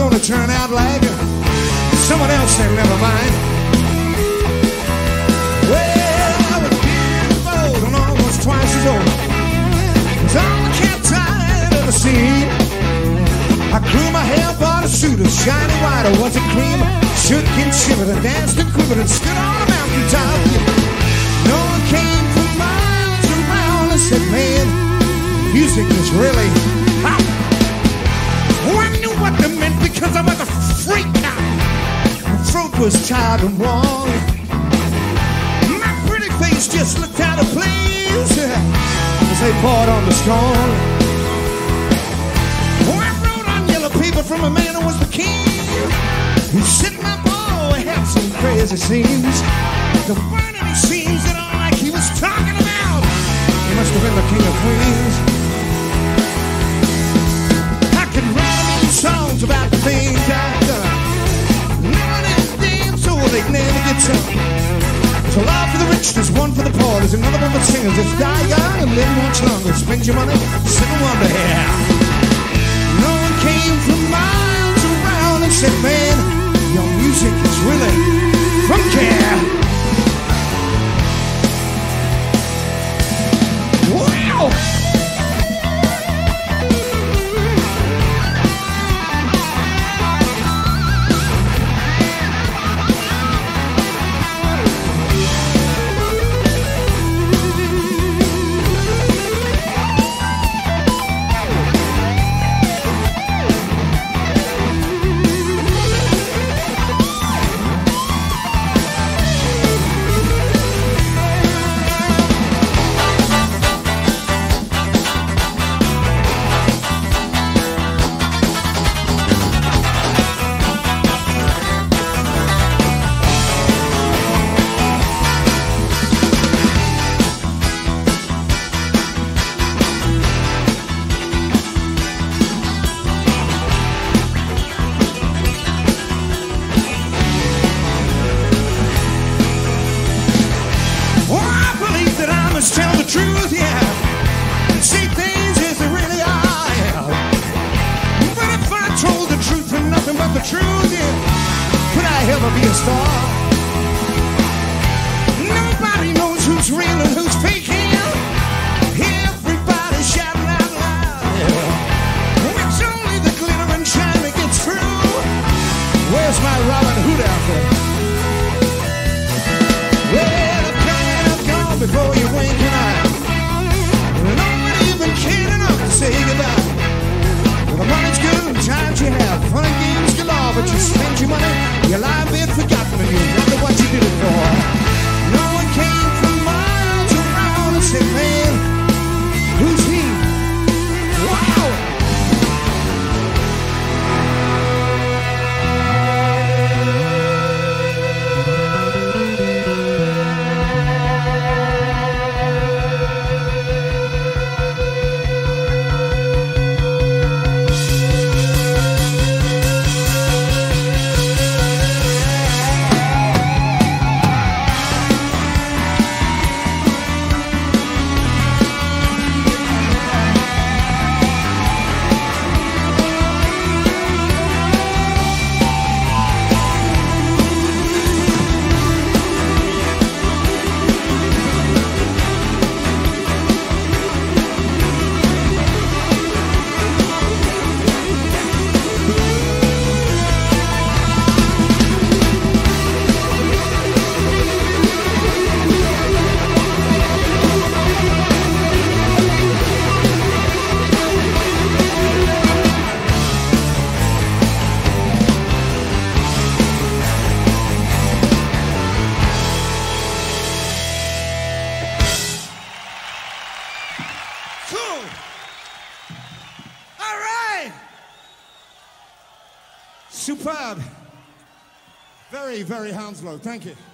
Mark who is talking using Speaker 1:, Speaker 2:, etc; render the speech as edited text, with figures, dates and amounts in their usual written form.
Speaker 1: gonna turn out like someone else, then never mind. Well, I was beautiful and almost twice as old as all the cats I'd ever seen. I grew my hair, bought a suit of shiny white, or was it cream? Shook and shivered and danced and quivered and stood on a mountaintop. No one came from miles around and said, man, music is really hot. Oh, I knew what they meant because I was a freak now. My throat was tired and wrong. My pretty face just looked out of place as they poured on the strong. Oh, I wrote on yellow paper from a man who was the king. He said my boy had some crazy scenes. The one that he seems that all like he was talking about. He must have been the king of queens. I could write songs about the things I've done. None of them damn so they'd never get some. There's a lot for the rich, there's one for the poor. There's another one for singers. It's die young and live much longer. Spend your money, sit and wonder here. No one came from miles around and said, man, your music is really from care. Wow! Tell the truth, yeah. See things as they really are, yeah. But if I told the truth and nothing but the truth, yeah, could I ever be a star? Nobody knows who's real and who's fake here. Everybody's shouting out loud, yeah. It's only the glitter and shine that gets through. Where's my Robin Hood outfit? Well, the plan is gone before you wink an eye. No one even cared enough to say goodbye. Well, the money's good and times you have, fun and games galore, but you spend your money, your life been forgotten, and you wonder what you did it for. No one came from miles around and said, man, who's he? Wow! Superb. Very, very Hounslow. Thank you.